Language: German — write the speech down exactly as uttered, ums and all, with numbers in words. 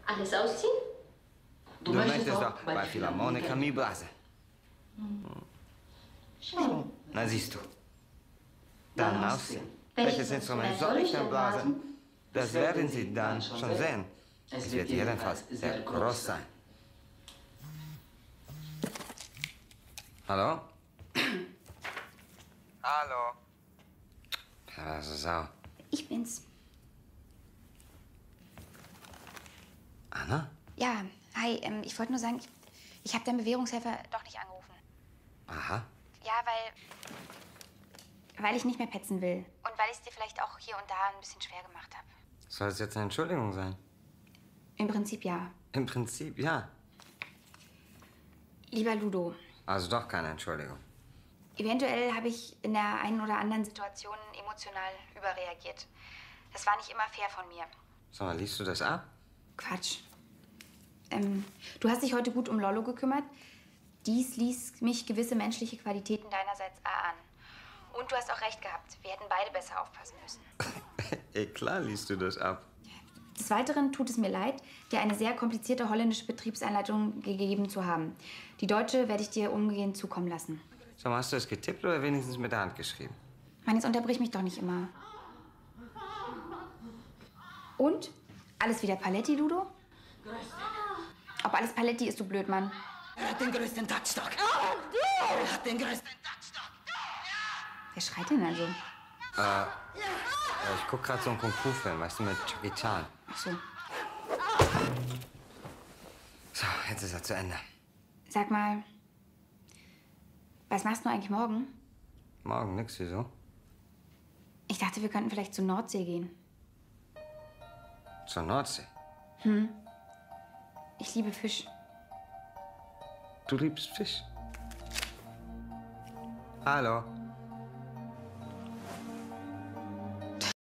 Alles ausziehen? Du, du möchtest doch bei, bei Philharmonica mi Blase. Hm. Schön. Na siehst du. Dann ausziehen. Welches Instrument soll ich denn blasen? Das werden Sie dann schon sehen. Es wird jedenfalls sehr groß sein. Hallo? Hallo? Perverse Sau. Ich bin's. Anna? Ja, hi. Ähm, ich wollte nur sagen, ich, ich habe deinen Bewährungshelfer doch nicht angerufen. Aha. Ja, weil... Weil ich nicht mehr petzen will. Und weil ich es dir vielleicht auch hier und da ein bisschen schwer gemacht habe. Soll es jetzt eine Entschuldigung sein? Im Prinzip ja. Im Prinzip ja. Lieber Ludo. Also doch keine Entschuldigung. Eventuell habe ich in der einen oder anderen Situation emotional überreagiert. Das war nicht immer fair von mir. Sag mal, liest du das ab? Quatsch. Ähm, du hast dich heute gut um Lollo gekümmert. Dies ließ mich gewisse menschliche Qualitäten deinerseits erahnen. Und du hast auch recht gehabt. Wir hätten beide besser aufpassen müssen. Ey, klar liest du das ab. Des Weiteren tut es mir leid, dir eine sehr komplizierte holländische Betriebseinleitung gegeben zu haben. Die deutsche werde ich dir umgehend zukommen lassen. Sag mal, hast du das getippt oder wenigstens mit der Hand geschrieben? Mann, jetzt unterbrich mich doch nicht immer. Und? Alles wieder Paletti, Ludo? Ob alles Paletti ist, du Blödmann. Er hat den größten Taktstock. Oh, du! Er hat den größten Taktstock. Wer schreit denn also? Äh, ich guck gerade so einen Kung-Fu-Film, weißt du, mit Jackie Chan. Ach so. So, jetzt ist er zu Ende. Sag mal, was machst du eigentlich morgen? Morgen nix, wieso? Ich dachte, wir könnten vielleicht zur Nordsee gehen. Zur Nordsee? Hm. Ich liebe Fisch. Du liebst Fisch? Hallo?